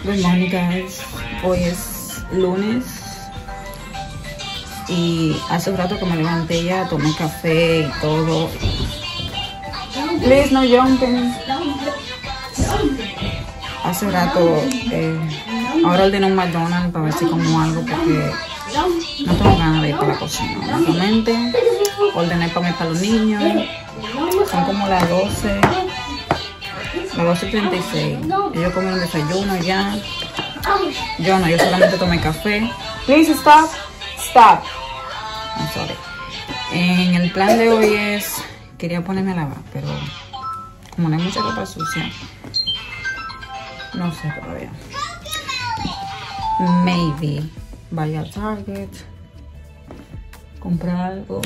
Good morning, guys. Hoy es lunes y hace un rato que me levanté ya, tomé café y todo. Please no jumping. Hace rato, ahora ordené un McDonald's para ver si como algo porque no tengo ganas de ir para la cocina. Honestamente, ordené para los niños. Son como las 12. Las 12:36. Ellos comieron desayuno ya. Yo no, yo solamente tomé café. Please stop. Stop. I'm sorry. En el plan de hoy es... Quería ponerme a lavar, pero como no hay mucha ropa sucia, no sé todavía. Maybe vaya a Target, comprar algo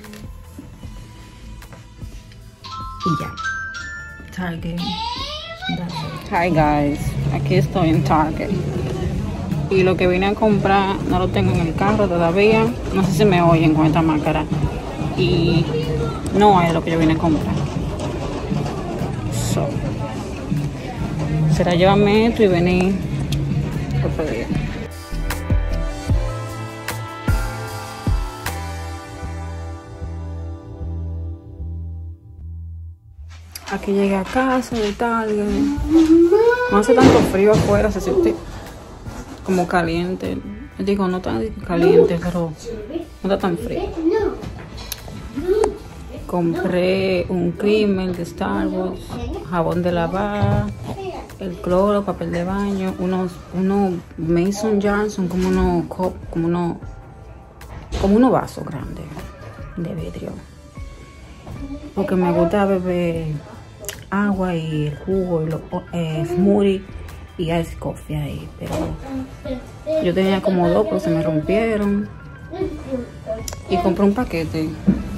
y ya. Target. Hi guys, aquí estoy en Target y lo que vine a comprar no lo tengo en el carro todavía. No sé si me oyen con esta máscara y no es lo que yo vine a comprar. So, será llevarme esto y venir otro día. Aquí llegué a casa de Target. No hace tanto frío afuera, se siente como caliente. Digo, no tan caliente, pero no está tan frío. Compré un creamer de Starbucks, jabón de lavar, el cloro, papel de baño, unos Mason jars, son como unos vasos grandes de vidrio. Porque me gusta beber agua y el jugo y los smoothie y ice coffee ahí, pero yo tenía como 2 pero se me rompieron y compré un paquete.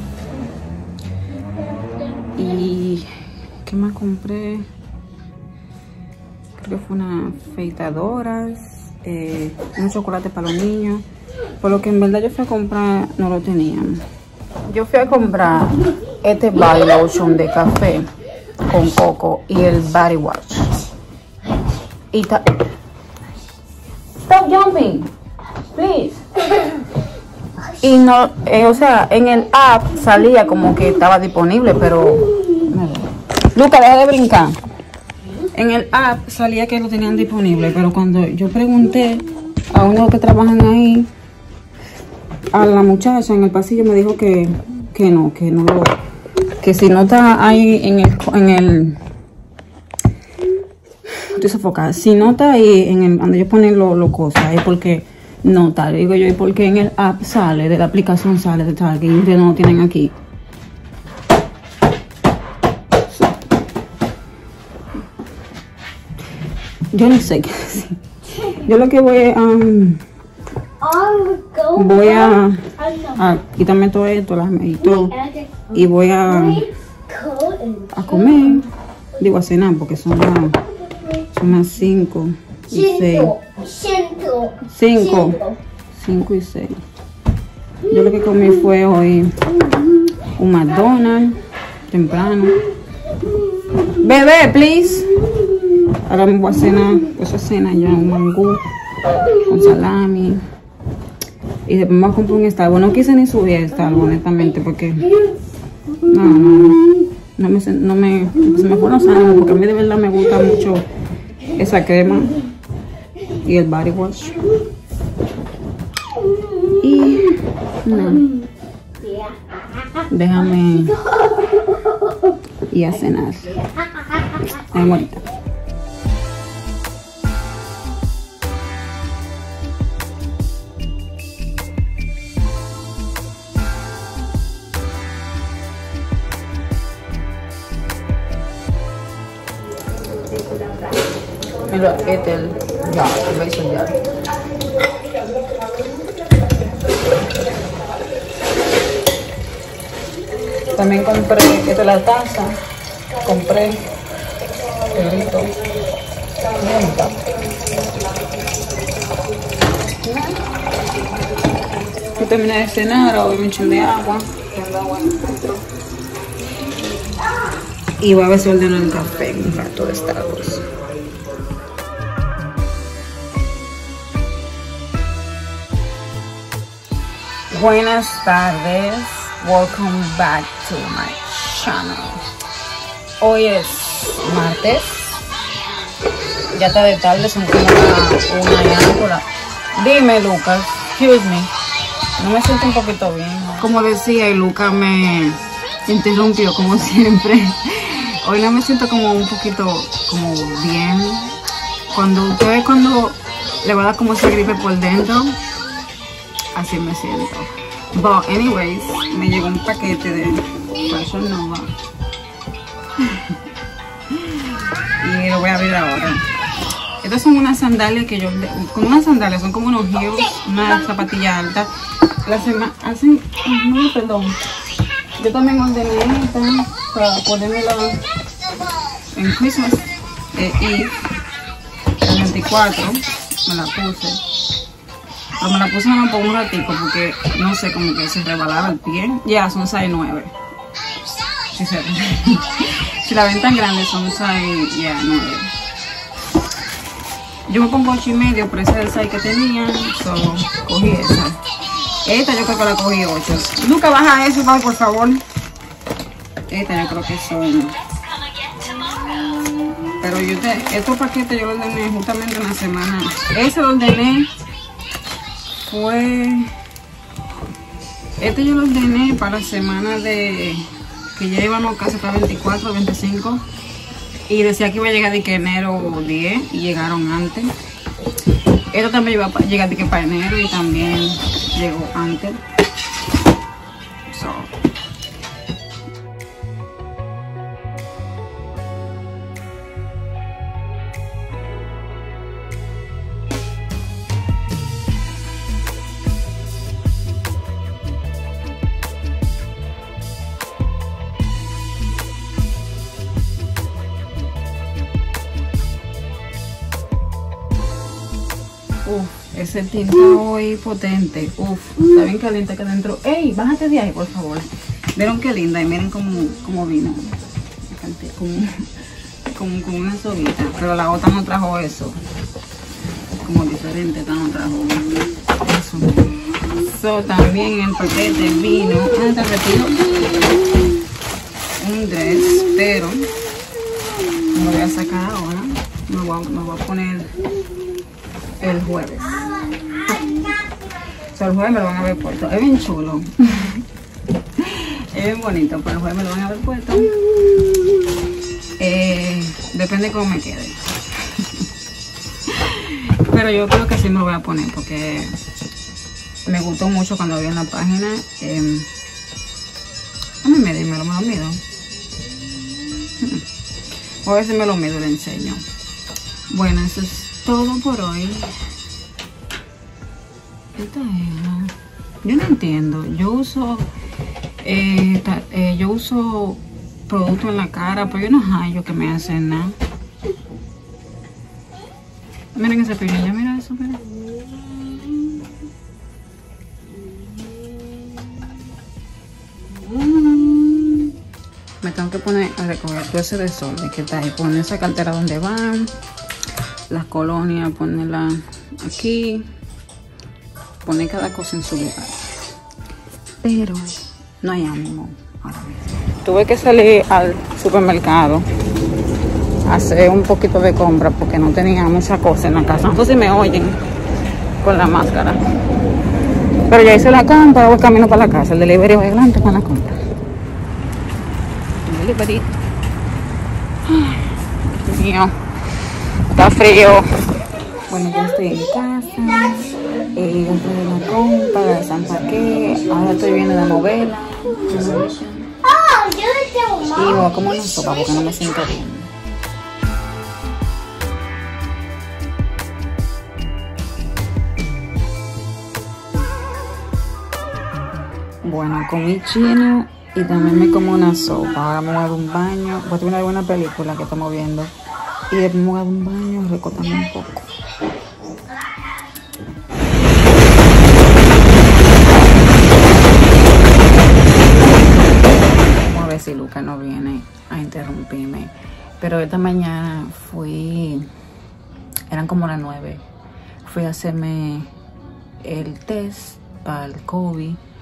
Y ¿qué más compré? Creo que fue una afeitadoras, un chocolate para los niños, por lo que en verdad yo fui a comprar no lo tenían. Yo fui a comprar este body lotion de café con coco y el body wash. Y stop jumping, please. Y no, o sea, en el app salía como que estaba disponible, pero Luca, deja de brincar. En el app salía que lo tenían disponible, pero cuando yo pregunté a uno que trabajan ahí, a la muchacha en el pasillo me dijo que no lo, que si no está ahí en el estoy sofocada, si no está ahí en el donde ellos ponen los cosas, es porque no está. Digo yo, y porque en el app sale, de la aplicación sale de Target y ustedes no lo tienen aquí. Yo no sé qué decir. Yo lo que voy a quitarme todo esto y todo, y voy a comer, digo a cenar porque son las 5 y 6. 5 y 6. Yo lo que comí fue hoy un McDonald's temprano. Bebé, please. Ahora me voy a cenar, pues a cenar ya un mangú con salami. Y después me voy a comprar un Starbucks. No quise ni subir a Starbucks, honestamente, porque se me fueron los ánimos, porque a mí de verdad me gusta mucho esa crema y el body wash. Y no, déjame ir a cenar. Ay, bonita. Mira, este es el Mason jar. También compré, esta es la taza. Compré perrito. Yo terminé de cenar, ahora voy a echar de agua. Y voy a ver si ordeno el café en un rato de Starbucks. Buenas tardes, welcome back to my channel. Hoy es martes, ya está de tarde, son como una y algo. Dime, Lucas, excuse me, no me siento un poquito bien, ¿no? Como decía, y Lucas me interrumpió como siempre. Hoy no me siento como un poquito como bien. Cuando le va a dar como esa gripe por dentro, así me siento. But anyways, me llegó un paquete de Fashion Nova y lo voy a abrir ahora. Estas son unas sandalias que yo, con unas sandalias son como unos heels, una zapatilla alta. Yo también ordené esta para ponérmela en Christmas Eve, el 24 me la puse. Pero me la puse nada más por un ratico porque no sé, como que se rebalaba el pie. Ya, son size 9. Si la ven tan grande son size 9. Yo me pongo 8,5, pero ese es el size que tenía, so cogí esa. Esta yo creo que la cogí 8. Nunca baja eso, por favor. Esta yo creo que son. Pero estos paquetes yo los ordené justamente una semana. Ese lo ordené yo lo ordené para la semana de que ya íbamos casi para 24 o 25 y decía que iba a llegar de que enero 10 y llegaron antes. Esto también iba a llegar de que para enero y también llegó antes. Ese tinta hoy potente. Está bien caliente acá adentro. Ey, bájate de ahí, por favor. Vieron qué linda y miren cómo vino. Como una soguita. Pero la otra no trajo eso. Como diferente, esta no trajo eso. También en el paquete vino un dress, pero me lo voy a sacar ahora. Me voy a poner el jueves. O sea, el jueves me lo van a ver puesto. Es bien chulo. Es bien bonito, pero el jueves me lo van a ver puesto. Depende cómo me quede. Pero yo creo que sí me lo voy a poner porque me gustó mucho cuando vi en la página. Me lo mido. O a veces me lo mido y le enseño. Bueno, eso es todo por hoy. Yo no entiendo. Yo uso producto en la cara, pero yo no hallo que me hacen nada. Miren ese pirilla, mira eso, mira. Me tengo que poner a recoger todo ese desorden que está ahí. Poner esa cartera donde van, las colonias, ponerla aquí. Poner cada cosa en su lugar, pero no hay ánimo ahora mismo. Tuve que salir al supermercado a hacer un poquito de compra porque no tenía mucha cosa en la casa. No sé si me oyen con la máscara, pero ya hice la compra. Voy camino para la casa. El delivery va adelante con la compra. El delivery. Ay, Dios mío, está frío. Bueno, ya estoy en casa. Entré de la compra, de desempaqué. Ahora estoy viendo la novela. Y voy a comer una sopa porque no me siento bien. Bueno, comí chino y también me como una sopa. Ahora me voy a dar un baño. Voy a tener una buena película que estamos viendo. Y después me voy a dar un baño y recortarme un poco. Si Lucas no viene a interrumpirme, pero esta mañana eran como las 9, fui a hacerme el test para el COVID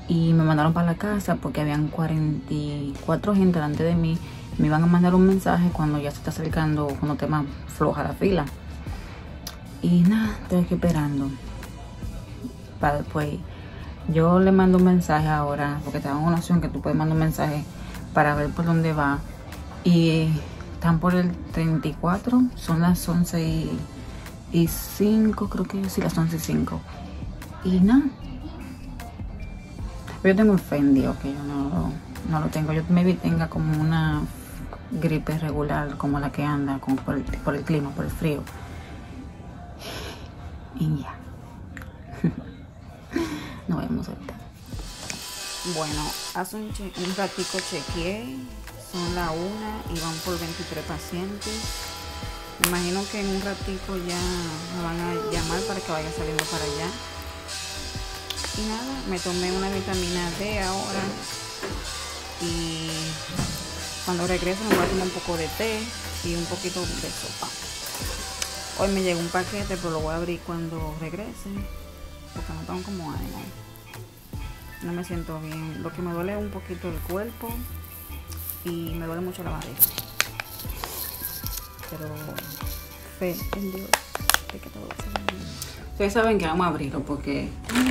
y me mandaron para la casa porque habían 44 gente delante de mí. Me iban a mandar un mensaje cuando ya se está acercando, cuando te más floja la fila. Y nada, estoy aquí esperando para después. Yo le mando un mensaje ahora, porque te dan una opción que tú puedes mandar un mensaje para ver por dónde va. Y están por el 34, son las 11:05, creo que sí, las 11:05. Y nada. Yo tengo un Fendi, que yo no lo tengo. Yo maybe tenga como una gripe regular, como la que anda, como por el clima, por el frío. Y ya. No vemos ahorita. Bueno, hace un ratico chequeé. Son las 1 y van por 23 pacientes. Me imagino que en un ratico ya me van a llamar para que vaya saliendo para allá. Y nada, me tomé una vitamina D ahora. Y cuando regrese me voy a tomar un poco de té y un poquito de sopa. Hoy me llegó un paquete, pero lo voy a abrir cuando regrese, porque no tengo como ánimo. No me siento bien. Lo que me duele es un poquito el cuerpo y me duele mucho la barriga. Pero fe en Dios de que todo va a ser bien. Ustedes saben que vamos a abrirlo porque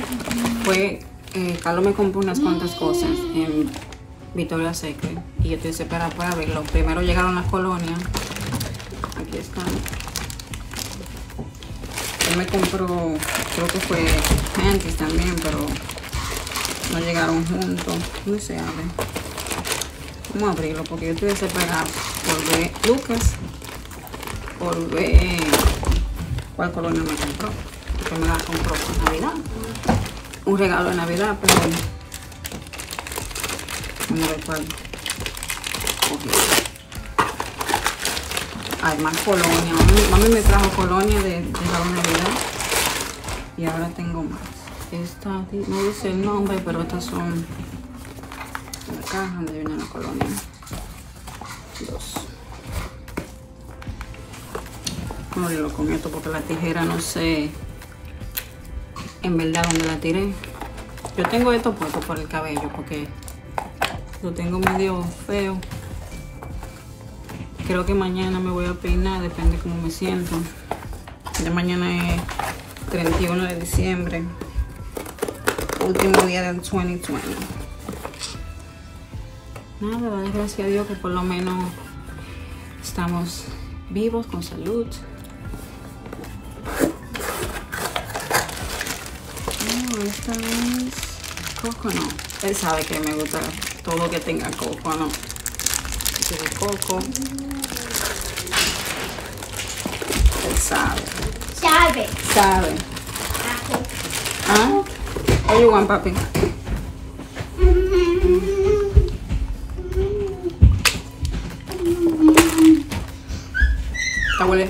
Carlos me compró unas cuantas cosas en Victoria's Secret y yo estoy desesperada para abrirlo. Primero llegaron las colonias. Aquí están. Él me compró, creo que fue panties también, pero no llegaron juntos. No se abre. Vamos a abrirlo porque yo estoy desesperada por ver Lucas, por ver cuál colonia me compró. Porque me la compró por Navidad. Un regalo de Navidad, pero vamos a ver cuál cogió. Hay más colonia. Mami me trajo colonia de regalo de Navidad. Y ahora tengo más. Esta no dice el nombre, pero estas son la caja donde viene la colonia. 2. No lo con esto porque la tijera no sé en verdad dónde la tiré. Yo tengo esto puesto por el cabello porque lo tengo medio feo. Creo que mañana me voy a peinar, depende cómo me siento. Ya mañana es 31 de diciembre, último día del 2020. Nada, darle gracias a Dios que por lo menos estamos vivos, con salud. Esta es coco, no. Él sabe que me gusta todo lo que tenga coco, ¿no? Este es coco. Él sabe. Sabe. ¿Ah? What you want, papi? Esta huele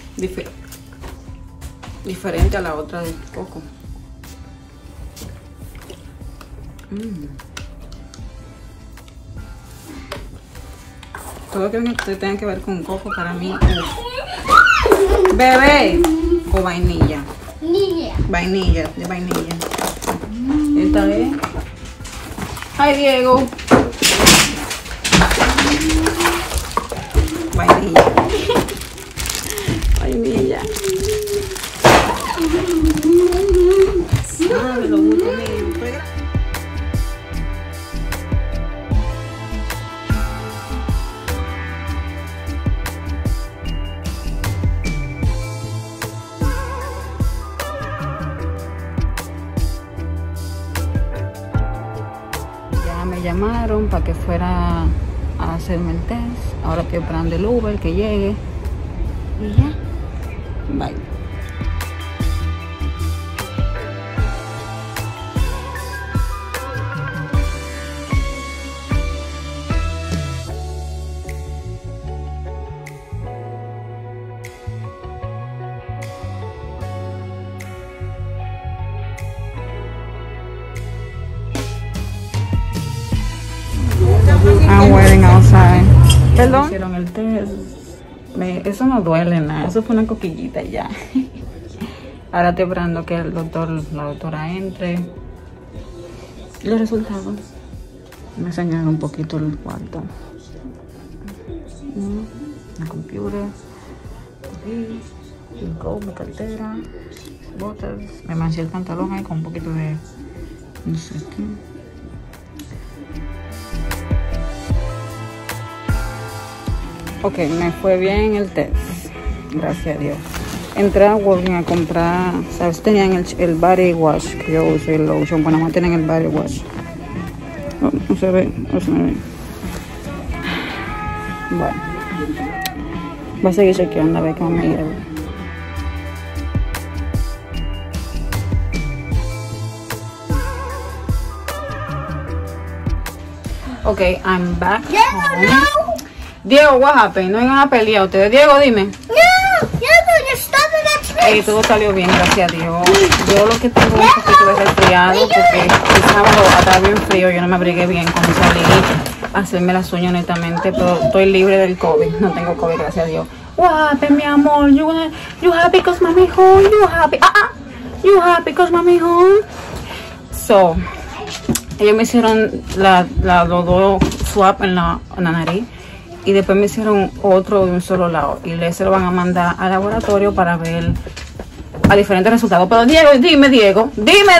diferente a la otra de coco. Todo lo que tenga que ver con coco para mí es bebé o vainilla. Vainilla, de vainilla. Esta es. Ay, Diego. Vainilla. Vainilla. Ah, me lo gusta mío. Me llamaron para que fuera a hacerme el test. Ahora estoy esperando el Uber que llegue y ya. Bye. I'm waiting outside. Perdón. Hicieron el test. Eso no duele nada. Eso fue una coquillita y ya. Ahora estoy esperando que la doctora entre. los resultados. Me enseñaron un poquito el cuarto. La computer, TV, mi cartera, botas. Me manché el pantalón ahí con un poquito de no sé qué. Ok, me fue bien el test, gracias a Dios. Entré a Walgreens a comprar, ¿sabes? Tenían el body wash que yo uso y el lotion. Bueno, más tienen el body wash. Oh, no se ve, no se me ve. Bueno, voy a seguir chequeando a ver cómo me llevo. Ok, I'm back home. Diego, what happened? No iban a pelear ustedes. Diego, dime. Todo salió bien, gracias a Dios. Yo lo que tengo un poquito de resfriado porque el sábado estaba bien frío. Yo no me abrigué bien cuando salí a hacerme las uñas, honestamente. Pero estoy libre del COVID. No tengo COVID, gracias a Dios. What happened, mi amor? You happy because mommy home? You happy? You happy because mommy home? So, ellos me hicieron los dos swab en la nariz. Y después me hicieron otro de un solo lado. Y se lo van a mandar al laboratorio para ver a diferentes resultados. Pero Diego, dime Diego.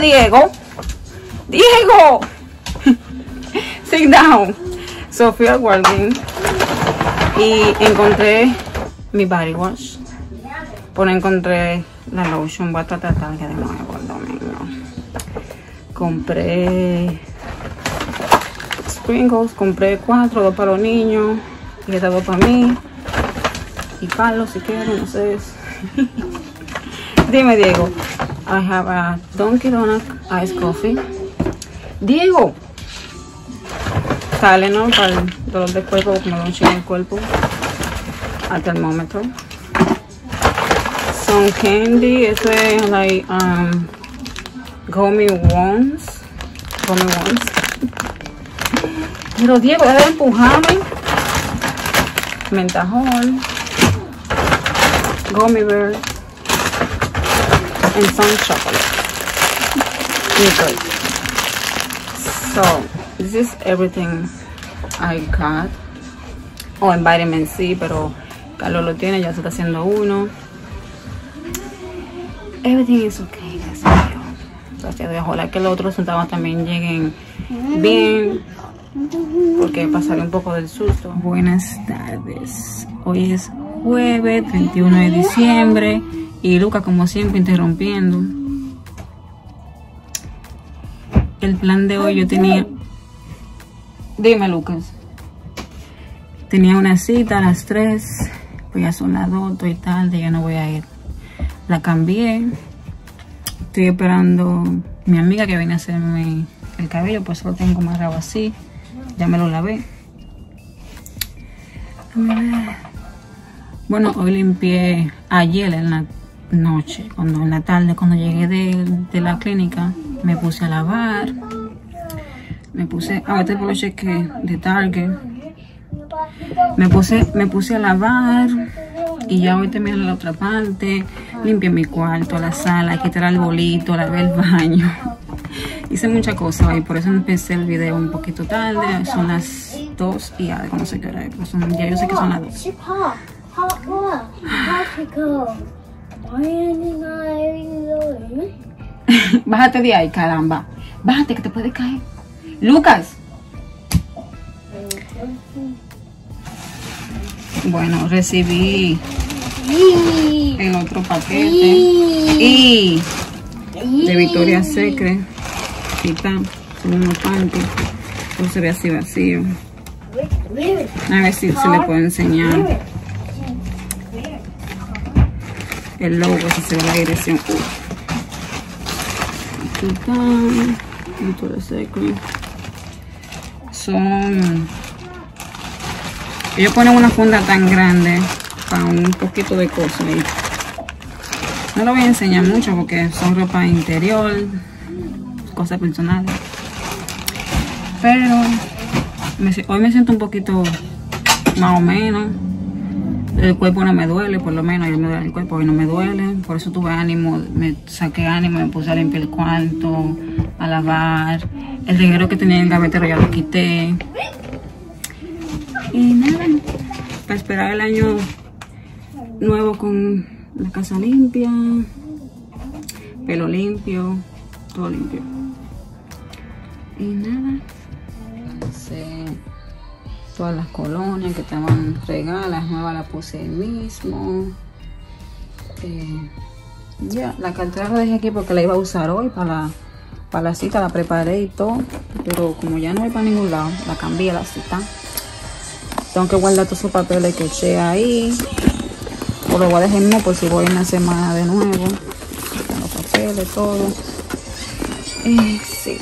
Sit down. So fui al Walgreens y encontré mi body wash. Pues encontré la lotion. Voy a tratar que de nuevo el domingo. Compré sprinkles. Compré 4, 2 para los niños. Y esta 2 para mí. Y Carlos, si quieren, no sé. Dime, Diego. I have a Dunkin' Donut iced coffee. Diego. Sale, ¿no? Para el dolor de cuerpo, porque me da un chingo el cuerpo. Al termómetro. Some candy. Eso es like gummy worms. Pero Diego, deja de empujarme. Mentajol, gummy bears, and some chocolate. So this is everything I got. Oh, en vitamin C, pero Carlos lo tiene, ya se está haciendo uno. Everything is okay, gracias a Dios. Gracias a Dios. Ojalá que los otros resultados también lleguen bien, porque pasaré un poco del susto. Buenas tardes. Hoy es jueves 31 de diciembre y Lucas, como siempre, interrumpiendo. El plan de hoy yo tenía... Dime, Lucas. Tenía una cita a las 3, pues ya son las 2, estoy tarde, ya no voy a ir. La cambié. Estoy esperando mi amiga que viene a hacerme el cabello, pues lo tengo amarrado así. Ya me lo lavé. Bueno, hoy limpié ayer en la noche, en la tarde, cuando llegué de la clínica, me puse a lavar. Me puse, este por lo cheque de Target. Me puse a lavar y ya hoy terminé la otra parte. Limpié mi cuarto, la sala, quité el arbolito, lavé el baño. Hice muchas cosas hoy, por eso empecé el video un poquito tarde. Son las 2 y algo, no sé qué hora es, pero ya yo sé que son las 2. Bájate de ahí, caramba. Bájate que te puede caer. Lucas. Bueno, recibí el otro paquete y de Victoria's Secret. Aquí está, son unos panties. Todo se ve así vacío. A ver si se le puede enseñar el logo, si se ve la dirección. Aquí está, Victoria's Secret. Ellos ponen una funda tan grande para un poquito de cosas ahí. No lo voy a enseñar mucho porque son ropa interior, cosas personales. Pero hoy me siento un poquito más o menos. El cuerpo no me duele, por lo menos. Ayer me duele el cuerpo, hoy no me duele. Por eso tuve ánimo, me saqué ánimo, me puse a limpiar el cuarto, a lavar. El reguero que tenía en el gavetero ya lo quité. Y nada, para esperar el año nuevo con la casa limpia, pelo limpio, todo limpio. Y nada, todas las colonias que estaban regadas, nuevas las puse ahí mismo. Ya, la cartera la dejé aquí porque la iba a usar hoy para la cita, la preparé y todo, pero como ya no voy para ningún lado, la cambié la cita. Tengo que guardar todos esos papeles que eché ahí, o lo voy a dejar mismo por si voy en la semana de nuevo. Los papeles, todo. Sí.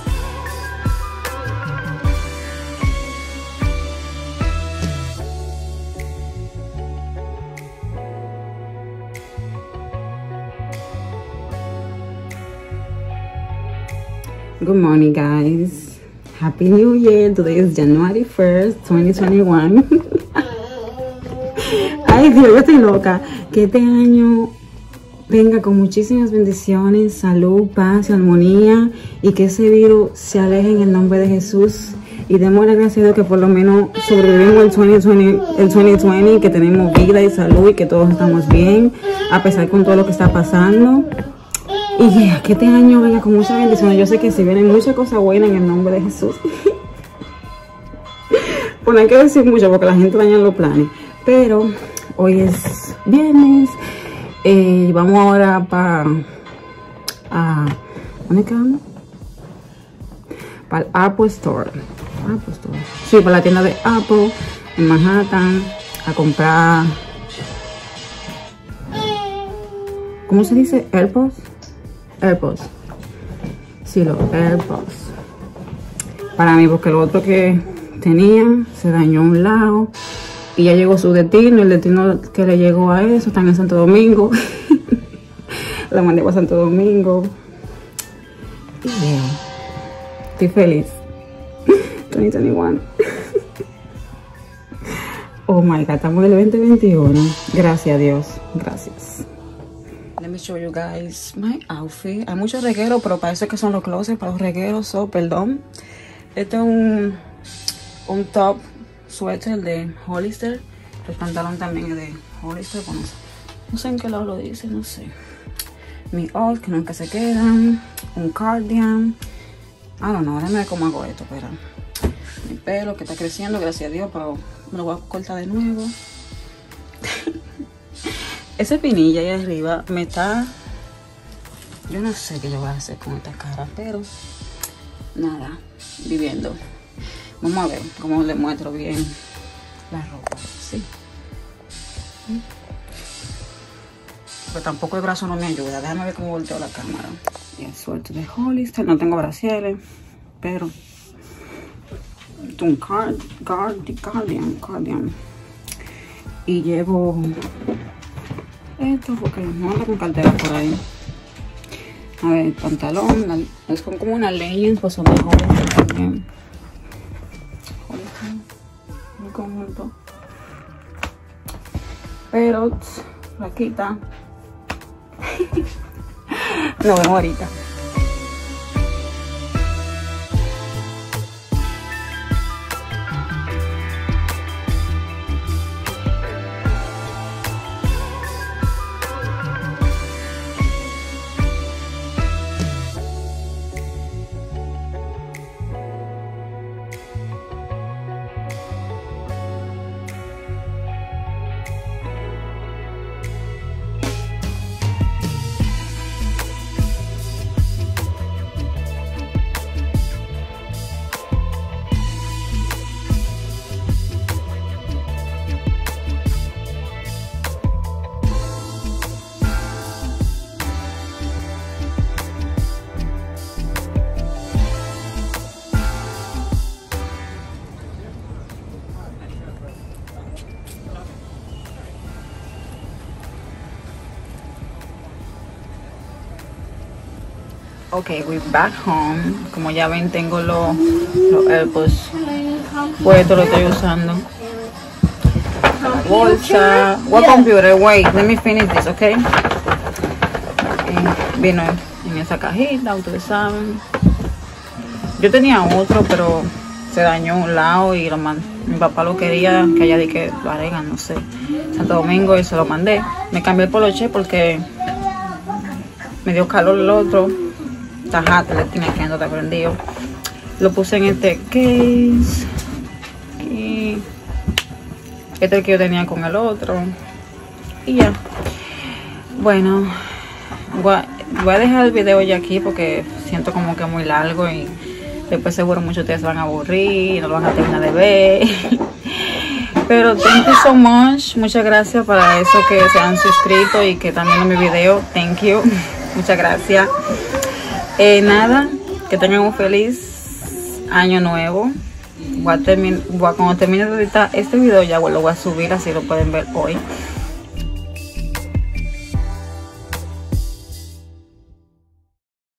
Good morning, guys. Happy New Year. Today is January 1st, 2021. Ay, Dios, yo estoy loca. Que este año venga con muchísimas bendiciones, salud, paz y armonía, y que ese virus se aleje en el nombre de Jesús. Y demos la gracia a Dios que por lo menos sobrevivimos el 2020, que tenemos vida y salud y que todos estamos bien, a pesar con todo lo que está pasando. Y que este año venga con muchas bendiciones. Yo sé que se vienen muchas cosas buenas en el nombre de Jesús. Pues no hay que decir mucho porque la gente daña los planes. Pero hoy es viernes. Vamos ahora para... ¿dónde quedamos? Para el Apple Store. Sí, para la tienda de Apple en Manhattan. A comprar... ¿cómo se dice? AirPods. Sí, los AirPods. Para mí, porque lo otro que tenía se dañó a un lado. Y ya llegó su destino. El destino que le llegó a eso está en Santo Domingo. La mandé para Santo Domingo. Y estoy feliz. 2021. Oh my God, estamos en el 2021. Gracias a Dios. Gracias. Let me show you guys my outfit. Hay muchos regueros, pero para eso es que son los closets, para los regueros, perdón. Este es un top suéter de Hollister. El pantalón también es de Hollister. Bueno, no sé en qué lado lo dice, no sé. Mi old, que nunca se quedan. Un cardigan. I don't know, déjame ver cómo hago esto, pero... mi pelo que está creciendo, gracias a Dios, pero me lo voy a cortar de nuevo. Ese pinilla ahí arriba me está... yo no sé qué yo voy a hacer con esta cara, pero... nada, viviendo. Vamos a ver cómo le muestro bien la ropa, sí. Pero tampoco el brazo no me ayuda. Déjame ver cómo volteo la cámara. Y el suéter de Hollister. No tengo brasieres, pero... un cardigan. Y llevo... esto porque no ando con cartera por ahí. A ver, el pantalón es como una leggings, pues son mejor también. Muy conjunto. Pero flaquita. Nos vemos ahorita. Ok, we're back home. Como ya ven, tengo los AirPods puestos, lo estoy usando. La bolsa. What computer? Wait, let me finish this, ok. Vino en tenía esa cajita, ustedes saben. Yo tenía otro, pero se dañó un lado y mi papá lo quería, que allá di que lo agregan, no sé, Santo Domingo, y se lo mandé. Me cambié el poloche porque me dio calor el otro. Tajate, le tiene que andar prendido. Lo puse en este case. Y este es el que yo tenía con el otro. Y ya. Bueno, voy a dejar el video ya aquí porque siento como que es muy largo y después seguro muchos de ustedes se van a aburrir y no lo van a terminar de ver. Pero thank you so much. Muchas gracias para eso que se han suscrito y que están viendo mi video. Thank you. Muchas gracias. Nada, que tengan un feliz año nuevo. Cuando termine de editar este video ya lo voy a subir, así lo pueden ver hoy.